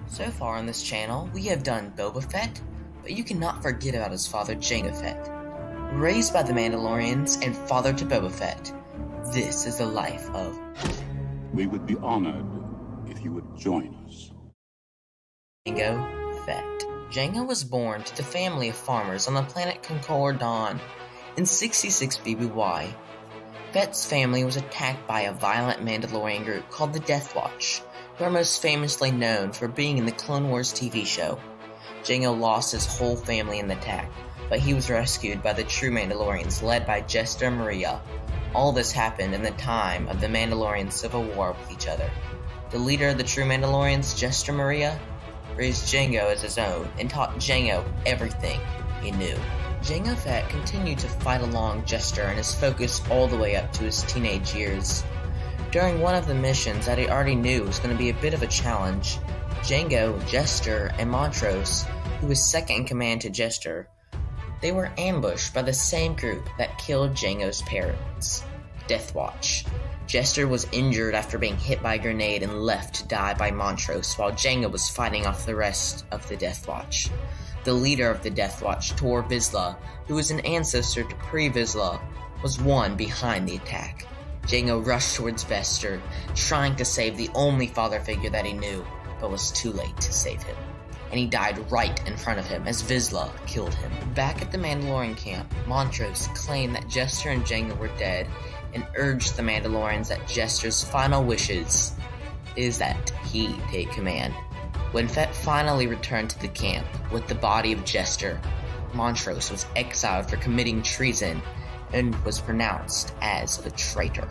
So far on this channel, we have done Boba Fett, but you cannot forget about his father Jango Fett. Raised by the Mandalorians and father to Boba Fett, this is the life of... We would be honored if you would join us. Jango Fett. Jango was born to the family of farmers on the planet Concord Dawn in 66 BBY. Fett's family was attacked by a violent Mandalorian group called the Death Watch, who are most famously known for being in the Clone Wars TV show. Jango lost his whole family in the attack, but he was rescued by the true Mandalorians led by Jester and Maria. All this happened in the time of the Mandalorian civil war with each other. The leader of the true Mandalorians, Jester Maria, raised Jango as his own and taught Jango everything he knew. Jango Fett continued to fight along Jester and his focus all the way up to his teenage years. During one of the missions that he already knew was going to be a bit of a challenge, Jango, Jester, and Montrose, who was second in command to Jester, they were ambushed by the same group that killed Jango's parents, Death Watch. Jester was injured after being hit by a grenade and left to die by Montrose while Jango was fighting off the rest of the Death Watch. The leader of the Death Watch, Tor Vizsla, who was an ancestor to Pre Vizsla, was one behind the attack. Jango rushed towards Jester, trying to save the only father figure that he knew, but was too late to save him, and he died right in front of him as Vizsla killed him. Back at the Mandalorian camp, Montrose claimed that Jester and Jango were dead and urged the Mandalorians that Jester's final wishes is that he take command. When Fett finally returned to the camp with the body of Jester, Montrose was exiled for committing treason and was pronounced as a traitor.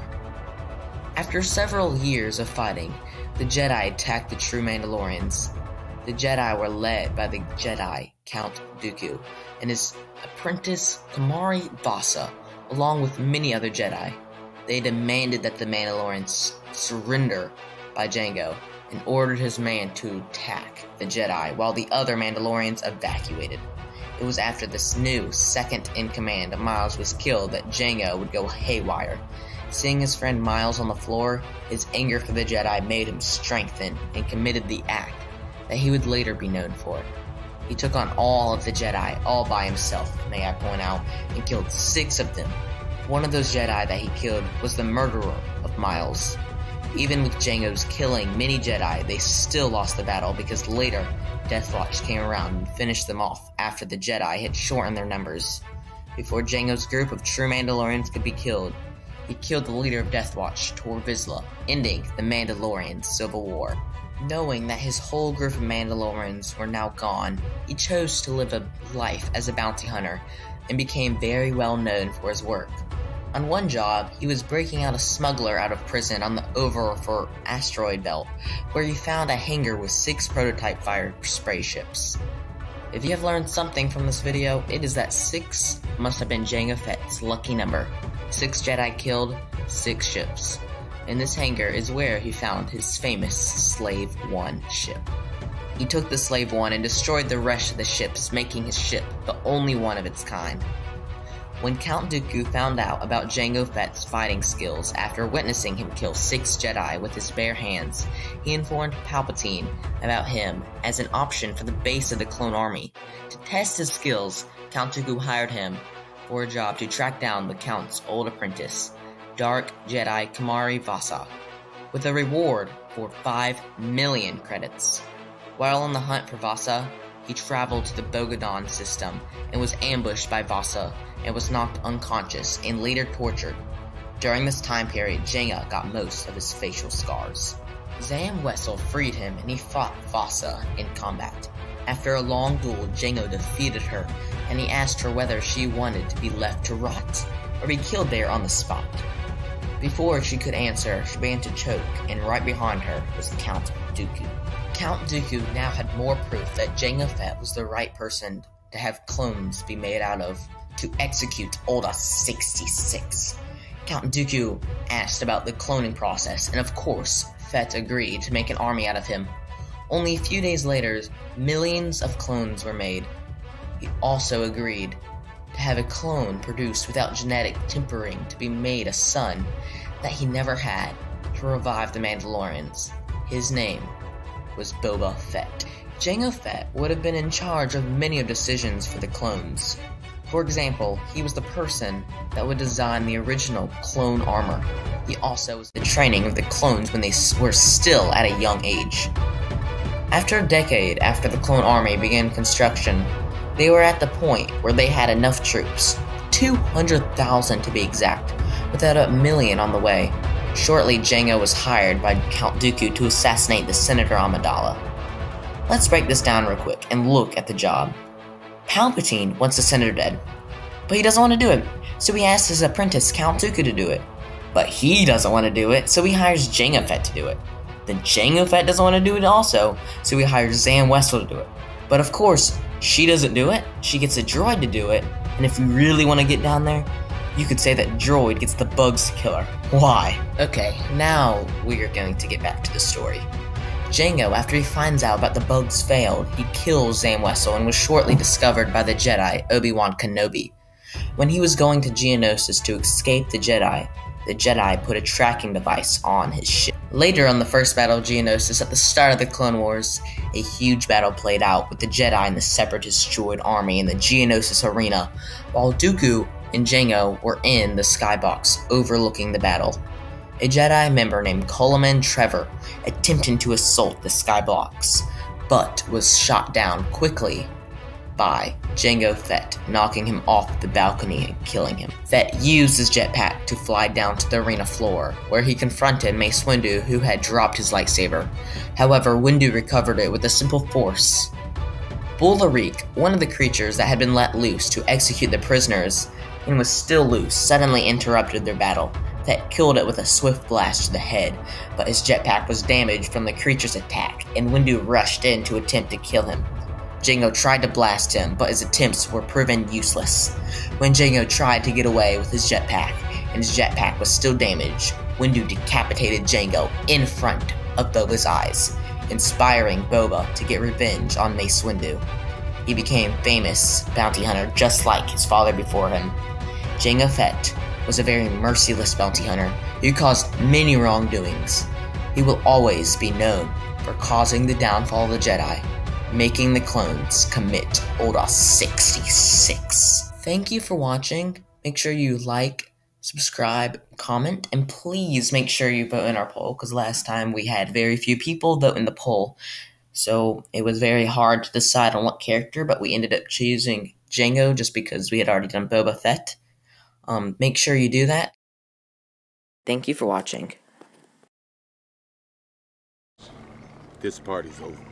After several years of fighting, the Jedi attacked the true Mandalorians. The Jedi were led by the Jedi Count Dooku and his apprentice Kamari Vasa, along with many other Jedi. They demanded that the Mandalorians surrender by Jango and ordered his man to attack the Jedi while the other Mandalorians evacuated. It was after this new second-in-command of Miles was killed that Jango would go haywire. Seeing his friend Miles on the floor, his anger for the Jedi made him strengthen and committed the act that he would later be known for. He took on all of the Jedi, all by himself, may I point out, and killed 6 of them. One of those Jedi that he killed was the murderer of Miles. Even with Jango's killing many Jedi, they still lost the battle because later, Death Watch came around and finished them off after the Jedi had shortened their numbers. Before Jango's group of true Mandalorians could be killed, he killed the leader of Death Watch, Tor Vizsla, ending the Mandalorian Civil War. Knowing that his whole group of Mandalorians were now gone, he chose to live a life as a bounty hunter and became very well known for his work. On one job, he was breaking out a smuggler out of prison on the Overfor asteroid belt, where he found a hangar with 6 prototype fire spray ships. If you have learned something from this video, it is that 6 must have been Jango Fett's lucky number. 6 Jedi killed, 6 ships. And this hangar is where he found his famous Slave One ship. He took the Slave One and destroyed the rest of the ships, making his ship the only one of its kind. When Count Dooku found out about Jango Fett's fighting skills after witnessing him kill 6 Jedi with his bare hands, he informed Palpatine about him as an option for the base of the clone army. To test his skills, Count Dooku hired him for a job to track down the Count's old apprentice, Dark Jedi Kamari Vasa, with a reward for 5 million credits. While on the hunt for Vasa, he traveled to the Bogadon system and was ambushed by Vasa and was knocked unconscious and later tortured. During this time period, Jango got most of his facial scars. Zam Wesell freed him and he fought Vasa in combat. After a long duel, Jango defeated her and he asked her whether she wanted to be left to rot or be killed there on the spot. Before she could answer, she began to choke, and right behind her was Count Dooku. Count Dooku now had more proof that Jango Fett was the right person to have clones be made out of to execute Order 66. Count Dooku asked about the cloning process, and of course, Fett agreed to make an army out of him. Only a few days later, millions of clones were made. He also agreed to have a clone produced without genetic tempering to be made a son that he never had to revive the Mandalorians. His name was Boba Fett. Jango Fett would have been in charge of many of decisions for the clones. For example, he was the person that would design the original clone armor. He also was the training of the clones when they were still at a young age. After a decade after the clone army began construction, they were at the point where they had enough troops, 200,000 to be exact, without 1,000,000 on the way. Shortly, Jango was hired by Count Dooku to assassinate the Senator Amidala. Let's break this down real quick and look at the job. Palpatine wants the Senator dead, but he doesn't want to do it, so he asks his apprentice Count Dooku to do it. But he doesn't want to do it, so he hires Jango Fett to do it. Then Jango Fett doesn't want to do it also, so he hires Zam Wesell to do it. But of course, she doesn't do it, she gets a droid to do it, and if you really want to get down there, you could say that droid gets the bugs to kill her. Why? Okay, now we are going to get back to the story. Jango, after he finds out about the bugs failed, he kills Zam Wesell and was shortly discovered by the Jedi, Obi-Wan Kenobi. When he was going to Geonosis to escape the Jedi put a tracking device on his ship. Later on the first battle of Geonosis, at the start of the Clone Wars, a huge battle played out with the Jedi and the Separatist droid army in the Geonosis arena, while Dooku and Jango were in the skybox overlooking the battle. A Jedi member named Coleman Trevor attempted to assault the skybox, but was shot down quickly by Jango Fett, knocking him off the balcony and killing him. Fett used his jetpack to fly down to the arena floor, where he confronted Mace Windu, who had dropped his lightsaber. However, Windu recovered it with a simple force. Bulariq, one of the creatures that had been let loose to execute the prisoners and was still loose, suddenly interrupted their battle. Fett killed it with a swift blast to the head, but his jetpack was damaged from the creature's attack, and Windu rushed in to attempt to kill him. Jango tried to blast him, but his attempts were proven useless. When Jango tried to get away with his jetpack, and his jetpack was still damaged, Windu decapitated Jango in front of Boba's eyes, inspiring Boba to get revenge on Mace Windu. He became famous bounty hunter just like his father before him. Jango Fett was a very merciless bounty hunter who caused many wrongdoings. He will always be known for causing the downfall of the Jedi, making the clones commit Order 66. Thank you for watching. Make sure you like, subscribe, comment, and please make sure you vote in our poll, because last time we had very few people vote in the poll. So it was very hard to decide on what character, but we ended up choosing Jango just because we had already done Boba Fett. Make sure you do that. Thank you for watching. This party's over.